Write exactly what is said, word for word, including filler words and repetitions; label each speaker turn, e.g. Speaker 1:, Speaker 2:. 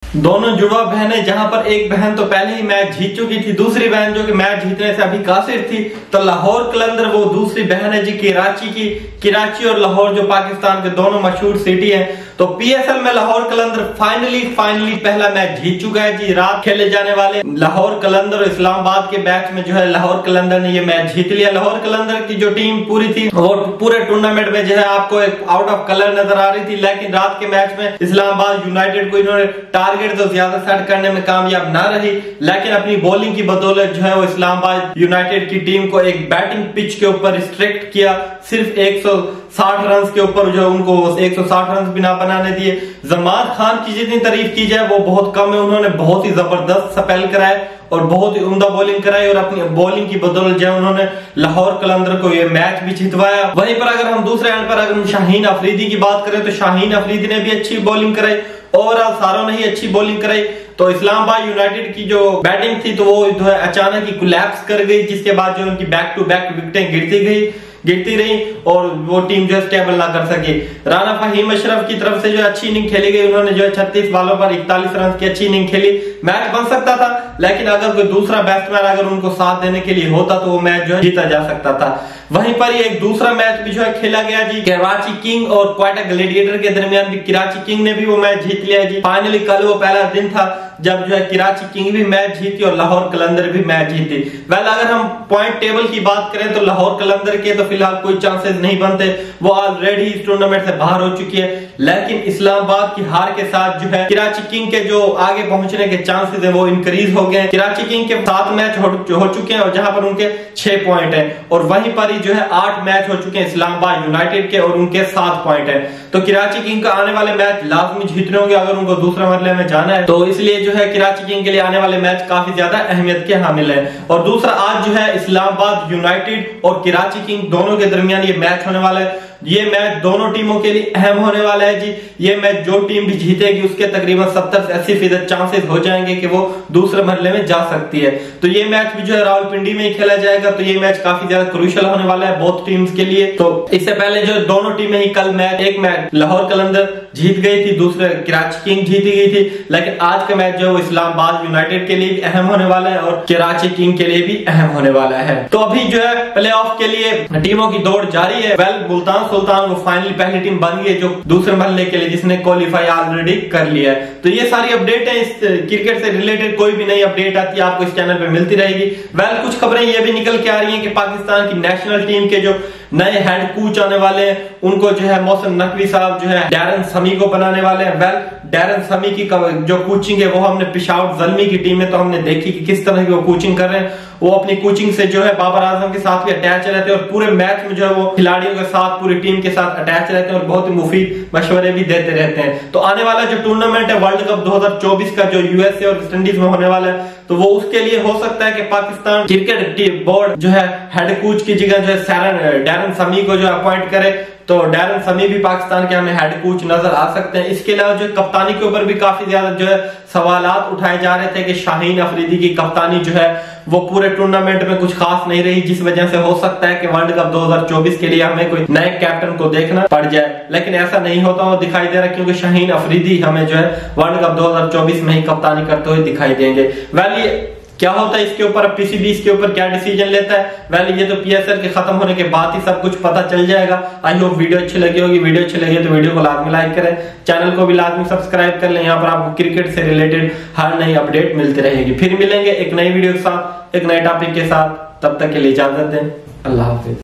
Speaker 1: दोनों जुड़वा बहनें, जहां पर एक बहन तो पहले ही मैच जीत चुकी थी, दूसरी बहन जो कि मैच जीतने से अभी कासिर थी। तो लाहौर कलंदर वो दूसरी बहन है जी कराची की। कराची और लाहौर जो पाकिस्तान के दोनों मशहूर सिटी हैं। तो पीएसएल में लाहौर कलंदर फाइनली फाइनली पहला मैच जीत चुका है जी। रात खेले जाने वाले लाहौर कलंदर और इस्लामाबाद के मैच में जो है लाहौर कलंदर ने ये मैच जीत लिया। लाहौर कलंदर की जो टीम पूरी थी वो पूरे टूर्नामेंट में जो है आपको एक आउट ऑफ कलर नजर आ रही थी, लेकिन रात के मैच में इस्लामाबाद यूनाइटेड को इन्होंने टारगेट तो ज्यादा सेट करने में कामयाब ना रही, लेकिन अपनी बॉलिंग की बदौलत जो है वो इस्लामाबाद यूनाइटेड की टीम को एक बैटिंग पिच के ऊपर रिस्ट्रिक्ट किया। सिर्फ एक सौ साठ रन के ऊपर जो उनको एक सौ साठ रन भी ना बनाने दिए। जमान खान की जितनी तारीफ की जाए वो बहुत कम है। उन्होंने बहुत ही जबरदस्त स्पेल कराए और बहुत ही उम्दा बॉलिंग कराई और अपनी बॉलिंग की बदौलत जो है उन्होंने लाहौर कलंदर को ये मैच भी जितवाया। वहीं पर अगर हम दूसरे एंड पर अगर हम शाहीन अफरीदी की बात करें तो शाहीन अफरीदी ने भी अच्छी बॉलिंग कराई, ओवरऑल सारों ने ही अच्छी बॉलिंग कराई। तो इस्लामाबाद यूनाइटेड की जो बैटिंग थी तो वो जो है अचानक ही कोलैप्स कर गई, जिसके बाद जो उनकी बैक टू बैक विकेटें गिरती गई गिरती रही और वो टीम जो है स्टेबल ना कर सकी। राना फहीम अशरफ की तरफ से जो अच्छी इनिंग खेली गई, उन्होंने जो है छत्तीस बॉलों पर इकतालीस रन की अच्छी इनिंग खेली। मैच बन सकता था, लेकिन अगर कोई दूसरा बैट्समैन अगर उनको साथ देने के लिए होता तो वो मैच जो है जीता जा सकता था। वहीं पर एक दूसरा मैच भी जो है खेला गया जी, कराची किंग और क्वेटा ग्लैडिएटर के दरमियान भी कराची किंग ने भी वो मैच जीत लिया जी। फाइनली कल वो पहला दिन था जब जो है कराची किंग भी मैच जीती और लाहौर कलंदर भी मैच जीती। वेल अगर हम पॉइंट टेबल की बात करें तो लाहौर कलंदर के तो फिलहाल कोई चांसेस नहीं बनते, वो ऑलरेडी इस टूर्नामेंट से बाहर हो चुकी है। लेकिन इस्लामाबाद की हार के साथ जो है कराची किंग के जो आगे पहुंचने के चांसेस है वो इंक्रीज हो गए। कराची किंग के सात मैच हो, हो चुके हैं और जहां पर उनके छह पॉइंट है, और वहीं पर ही जो है आठ मैच हो चुके हैं इस्लामाबाद यूनाइटेड के और उनके सात पॉइंट है। तो कराची किंग का आने वाले मैच लाजमी जीतने होंगे अगर उनको दूसरे मरले में जाना है। तो इसलिए जो है कराची किंग के लिए आने वाले मैच काफी ज्यादा अहमियत के हामिल है। और दूसरा आज जो है इस्लामाबाद यूनाइटेड और कराची किंग दोनों के दरमियान ये मैच होने वाला है। ये मैच दोनों टीमों के लिए अहम होने वाला है जी। ये मैच जो टीम भी जीतेगी उसके तकरीबन सत्तर से अस्सी फीसद चांसेस हो जाएंगे कि वो दूसरे मरहले में जा सकती है। तो ये मैच भी जो है रावलपिंडी में ही खेला जाएगा। तो ये मैच काफी ज्यादा क्रूशियल होने वाला है बोथ टीम्स के लिए। तो इससे पहले जो दोनों टीमें ही कल मैच एक मैच लाहौर कलंदर जीत गई थी, दूसरे कराची किंग जीती गई थी, लेकिन आज का मैच जो है वो इस्लामाबाद यूनाइटेड के लिए भी अहम होने वाला है और कराची किंग के लिए भी अहम होने वाला है। तो अभी जो है प्ले ऑफ के लिए टीमों की दौड़ जारी है। वेल मुल्तान सुल्तान वो फाइनली पहली टीम बन गई है जो दूसरे मरहले के लिए जिसने क्वालिफाई ऑलरेडी कर लिया है। तो ये सारी अपडेट है, इस क्रिकेट से रिलेटेड कोई भी नई अपडेट आती है आपको इस चैनल पे मिलती रहेगी। वेल कुछ खबरें ये भी निकल के आ रही हैं कि पाकिस्तान की नेशनल टीम के जो नए हेड कोच आने वाले हैं उनको जो है मोहसिन नकवी साहब जो है डैरन समी को बनाने वाले हैं। वेल डैरन समी की जो कोचिंग है वो हमने पेशावर ज़ल्मी की टीम में तो हमने देखी कि किस तरह की वो कोचिंग कर रहे हैं। वो अपनी कोचिंग से जो है बाबर आजम के साथ भी अटैच रहते हैं और पूरे मैच में जो है वो खिलाड़ियों के साथ पूरी टीम के साथ अटैच रहते हैं और बहुत ही मुफीद मशवरे भी देते रहते हैं। तो आने वाला जो टूर्नामेंट है वर्ल्ड कप दो हज़ार चौबीस का जो यूएसए और वेस्ट इंडीज में होने वाला है तो वो उसके लिए हो सकता है कि पाकिस्तान क्रिकेट बोर्ड जो है हेड कोच की जगह जो है डैरन समी को जो अपॉइंट करे। तो डैरन समी भी पाकिस्तान के हमें हेड कोच नजर आ सकते हैं। इसके अलावा जो कप्तानी के ऊपर भी काफी ज्यादा जो है सवालात उठाए जा रहे थे कि शाहीन अफरीदी की कप्तानी जो है वो पूरे टूर्नामेंट में कुछ खास नहीं रही, जिस वजह से हो सकता है कि वर्ल्ड कप दो हज़ार चौबीस के लिए हमें कोई नए कैप्टन को देखना पड़ जाए। लेकिन ऐसा नहीं होता वो दिखाई दे रहा क्योंकि शाहीन अफरीदी हमें जो है वर्ल्ड कप दो हज़ार चौबीस में ही कप्तानी करते हुए दिखाई देंगे। वेल ये क्या होता है इसके ऊपर पीसीबी इसके ऊपर क्या डिसीजन लेता है, वेल ये तो पीएसएल के खत्म होने के बाद ही सब कुछ पता चल जाएगा। आई होप वीडियो अच्छी लगी होगी। वीडियो अच्छी लगी तो वीडियो को लाजमी लाइक करें, चैनल को भी लाजमी सब्सक्राइब कर लें। यहाँ पर आपको क्रिकेट से रिलेटेड हर नई अपडेट मिलती रहेगी। फिर मिलेंगे एक नई वीडियो के साथ एक नए टॉपिक के साथ, तब तक के लिए इजाजत दें। अल्लाह हाफिज।